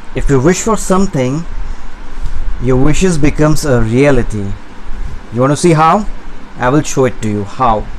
If you wish for something, your wishes becomes a reality. You want to see how? I will show it to you how.